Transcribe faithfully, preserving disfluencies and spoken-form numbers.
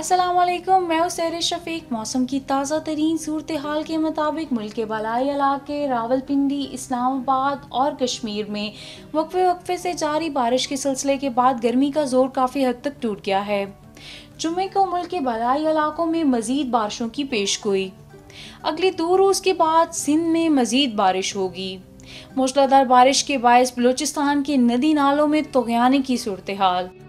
अस्सलाम वालेकुम, मैं हूं सहर शफीक। मौसम की ताज़ा तरीन सूरत हाल के मुताबिक मुल्क के बलाई इलाके रावलपिंडी, इस्लामाबाद और कश्मीर में वक्फे वक्फे से जारी बारिश के सिलसिले के बाद गर्मी का जोर काफ़ी हद तक टूट गया है। जुम्मे को मुल्क के बलाई इलाकों में मजीद बारिशों की पेशगोई। अगले दो रोज़ के बाद सिंध में मजीद बारिश होगी। मूसलाधार बारिश के बायस बलूचिस्तान के नदी नालों में तुग़यानी की सूरत हाल।